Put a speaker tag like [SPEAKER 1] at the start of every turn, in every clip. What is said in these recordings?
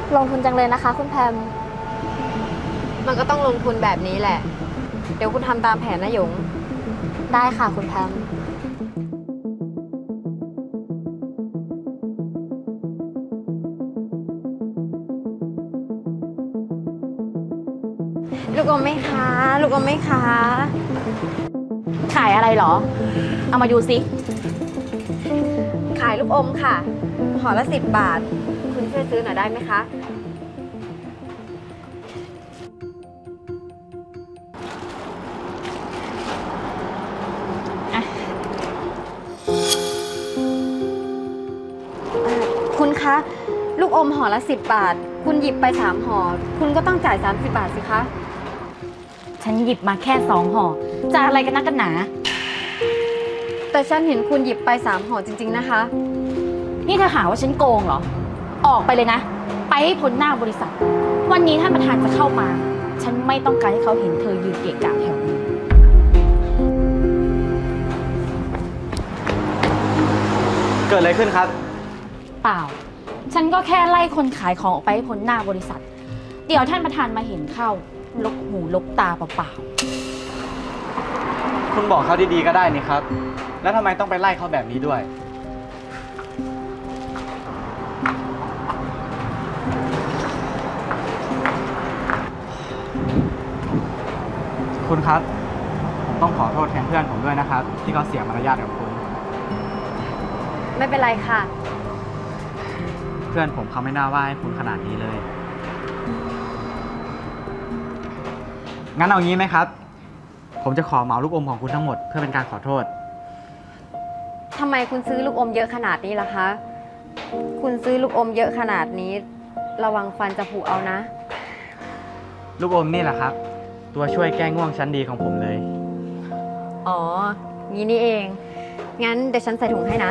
[SPEAKER 1] ลงทุนจังเลยนะคะคุณแพม
[SPEAKER 2] มันก็ต้องลงทุนแบบนี้แหละเดี๋ยวคุณทำตามแผนนะหยง
[SPEAKER 1] ได้ค่ะคุณแพม
[SPEAKER 2] ลูกอมไหมคะลูกอมไหมคะ
[SPEAKER 3] ขายอะไรเหรอเอามาดูสิ
[SPEAKER 2] ขายลูกอมค่ะห่อละ10 บาทคุณช่วยซื้อหน่อยได้ไหมคะคุณคะลูกอมห่อละ10 บาทคุณหยิบไป3 ห่อคุณก็ต้องจ่าย30 บาทสิคะ
[SPEAKER 3] ฉันหยิบมาแค่2 ห่อจะอะไรกันนักกันหนา
[SPEAKER 2] แต่ฉันเห็นคุณหยิบไป3 ห่อจริงๆนะคะ
[SPEAKER 3] นี่เธอหาว่าฉันโกงเหรอออกไปเลยนะไปให้พ้นหน้าบริษัทวันนี้ท่านประธานจะเข้ามาฉันไม่ต้องการให้เขาเห็นเธอยืนเกะกะแถวนี้
[SPEAKER 4] เกิดอะไรขึ้นครับ
[SPEAKER 3] เปล่าฉันก็แค่ไล่คนขายของออกไปให้พ้นหน้าบริษัทเดี๋ยวท่านประธานมาเห็นเข้าลกหูลกตาเปล่า
[SPEAKER 4] คุณบอกเขาดีๆก็ได้นี่ครับแล้วทำไมต้องไปไล่เขาแบบนี้ด้วยคุณครับผมต้องขอโทษแทนเพื่อนผมด้วยนะครับที่เขาเสียมารยาทกับคุณ
[SPEAKER 2] ไม่เป็นไรค่ะ
[SPEAKER 4] เพื่อนผมเขาไม่น่าว่าให้คุณขนาดนี้เลยงั้นเอางี้ไหมครับผมจะขอเหมาลูกอมของคุณทั้งหมดเพื่อเป็นการขอโทษ
[SPEAKER 2] ทำไมคุณซื้อลูกอมเยอะขนาดนี้ล่ะคะคุณซื้อลูกอมเยอะขนาดนี้ระวังฟันจะผุเอานะ
[SPEAKER 4] ลูกอมนี่แหละครับตัวช่วยแก้ง่วงชั้นดีของผมเลย
[SPEAKER 2] อ๋องี้นี่เองงั้นเดี๋ยวฉันใส่ถุงให้นะ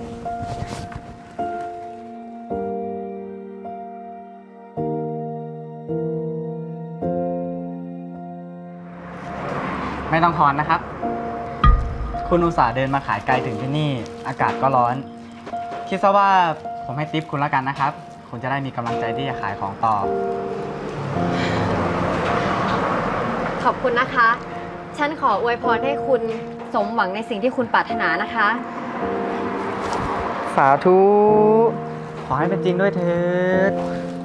[SPEAKER 4] ไม่ต้องทอนนะครับคุณอุตส่าห์เดินมาขายไกลถึงที่นี่อากาศก็ร้อนคิดซะว่าผมให้ทิปคุณแล้วกันนะครับคุณจะได้มีกำลังใจที่จะขายของต่อ
[SPEAKER 2] ขอบคุณนะคะฉันขออวยพรให้คุณสมหวังในสิ่งที่คุณปรารถนานะคะ
[SPEAKER 4] สาธุขอให้เป็นจริงด้วยเถิด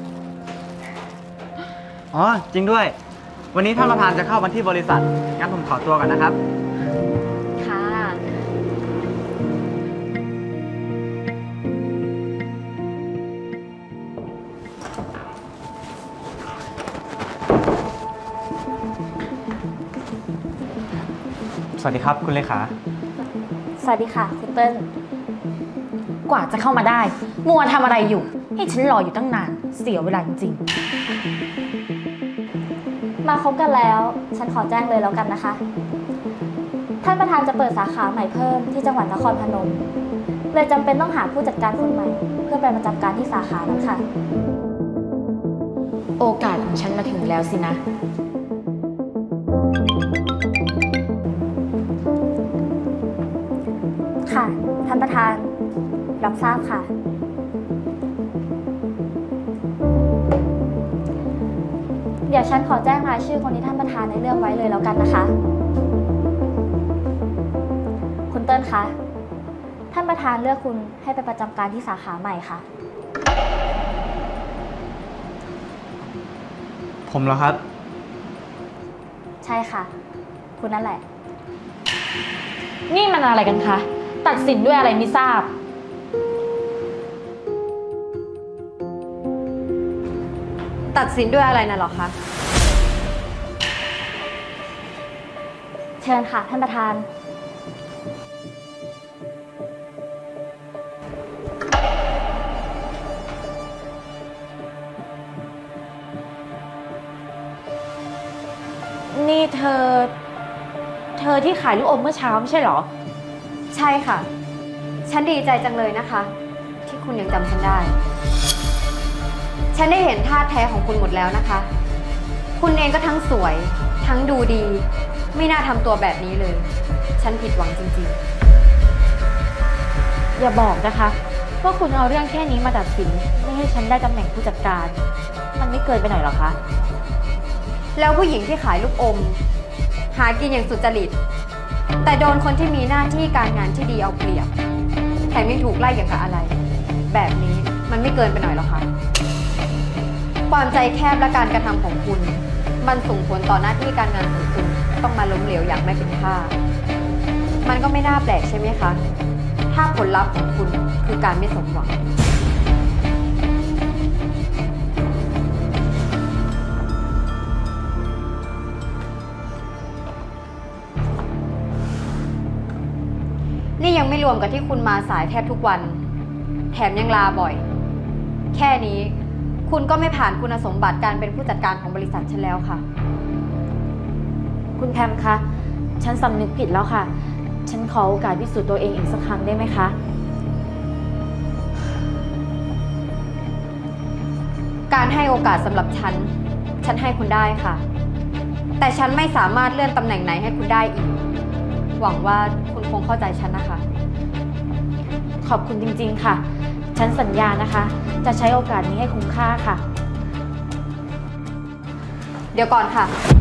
[SPEAKER 4] อ๋อจริงด้วยวันนี้ท่านประธานจะเข้ามาที่บริษัทงั้นผมขอตัวก่อนนะครับ
[SPEAKER 2] ค่ะ
[SPEAKER 4] สวัสดีครับคุณเลขา
[SPEAKER 1] สวัสดีค่ะคุณเติ้ล
[SPEAKER 3] กว่าจะเข้ามาได้มัวทำอะไรอยู่ให้ฉันรออยู่ตั้งนานเสียเวลาจริง
[SPEAKER 1] มาคบกันแล้วฉันขอแจ้งเลยแล้วกันนะคะท่านประธานจะเปิดสาขาใหม่เพิ่มที่จังหวัดนครพนมเลยจำเป็นต้องหาผู้จัดการคนใหม่เพื่อไปประจำการที่สาขานั้นค่ะ
[SPEAKER 3] โอกาสของฉันมาถึงแล้วสินะ
[SPEAKER 1] ค่ะท่านประธานรับทราบค่ะเดี๋ยวฉันขอแจ้งรายชื่อคนที่ท่านประธานได้เลือกไว้เลยแล้วกันนะคะคุณเติ้ลคะท่านประธานเลือกคุณให้ไปประจำการที่สาขาใหม่ค่ะ
[SPEAKER 4] ผมเหรอครับ
[SPEAKER 1] ใช่ค่ะคุณนั่นแหละ
[SPEAKER 3] นี่มันอะไรกันคะตัดสินด้วยอะไรไม่ทราบ
[SPEAKER 2] ตัดสินด้วยอะไรน่ะหรอคะ
[SPEAKER 1] เชิญค่ะท่านประธาน
[SPEAKER 3] นี่เธอที่ขายลูกอมเมื่อเช้าไม่ใช่เหรอ
[SPEAKER 2] ใช่ค่ะฉันดีใจจังเลยนะคะที่คุณยังจำฉันได้ฉันได้เห็นท่าแท้ของคุณหมดแล้วนะคะคุณเองก็ทั้งสวยทั้งดูดีไม่น่าทำตัวแบบนี้เลยฉันผิดหวังจริง
[SPEAKER 3] ๆอย่าบอกนะคะว่าคุณเอาเรื่องแค่นี้มาตัดสินไม่ให้ฉันได้ตำแหน่งผู้จัดการ มันไม่เกินไปหน่อยหรอคะ
[SPEAKER 2] แล้วผู้หญิงที่ขายลูกอม หากินอย่างสุจริต แต่โดนคนที่มีหน้าที่การงานที่ดีเอาเปรียบ แถมยังถูกไล่อย่างกับอะไร แบบนี้มันไม่เกินไปหน่อยหรอคะ ความใจแคบและการกระทำของคุณ มันส่งผลต่อหน้าที่การงานของคุณต้องมาล้มเหลวอย่างไม่เป็นท่า มันก็ไม่น่าแปลกใช่ไหมคะ ถ้าผลลัพธ์ของคุณคือการไม่สมหวัง นี่ยังไม่รวมกับที่คุณมาสายแทบทุกวัน แถมยังลาบ่อย แค่นี้คุณก็ไม่ผ่านคุณสมบัติการเป็นผู้จัดการของบริษัทฉันแล้วค่ะ
[SPEAKER 3] คุณแพมคะ ฉันสำนึกผิดแล้วค่ะ ฉันขอโอกาสพิสูจน์ตัวเองอีกสักครั้งได้ไหมคะ
[SPEAKER 2] การให้โอกาสสำหรับฉันให้คุณได้ค่ะ แต่ฉันไม่สามารถเลื่อนตำแหน่งไหนให้คุณได้อีก หวังว่าคุณคงเข้าใจฉันนะคะ
[SPEAKER 3] ขอบคุณจริงๆค่ะ ฉันสัญญานะคะ จะใช้โอกาสนี้ให้คุ้มค่าค่ะ
[SPEAKER 2] เดี๋ยวก่อนค่ะ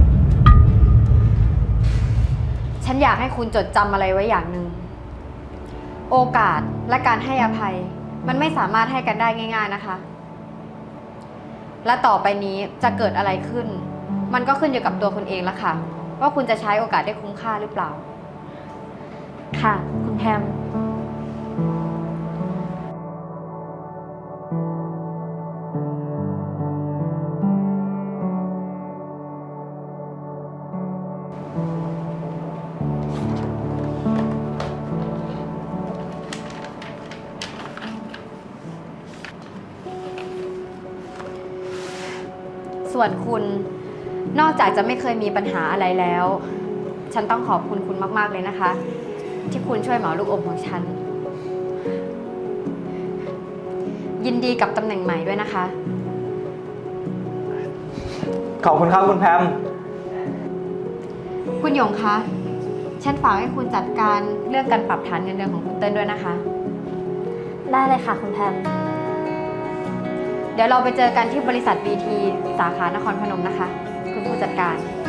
[SPEAKER 2] ฉันอยากให้คุณจดจำอะไรไว้อย่างหนึ่ง โอกาสและการให้อภัย มันไม่สามารถให้กันได้ง่ายๆนะคะ และต่อไปนี้จะเกิดอะไรขึ้น มันก็ขึ้นอยู่กับตัวคุณเองละค่ะ ว่าคุณจะใช้โอกาสได้คุ้มค่าหรือเปล่า
[SPEAKER 3] ค่ะ คุณแพม
[SPEAKER 2] ส่วนคุณนอกจากจะไม่เคยมีปัญหาอะไรแล้ว ฉันต้องขอบคุณคุณมากๆเลยนะคะ ที่คุณช่วยเหมาลูกอมของฉัน ยินดีกับตำแหน่งใหม่ด้วยนะคะ
[SPEAKER 5] ขอบคุณครับคุณแพม
[SPEAKER 2] คุณหยงคะ ฉันฝากให้คุณจัดการเรื่องการปรับฐานเงินเดือนของคุณเติ้ลด้วยนะคะ
[SPEAKER 1] ได้เลยค่ะคุณแพม
[SPEAKER 2] เดี๋ยวเราไปเจอกันที่บริษัท BT สาขานครพนมนะคะ คุณผู้จัดการ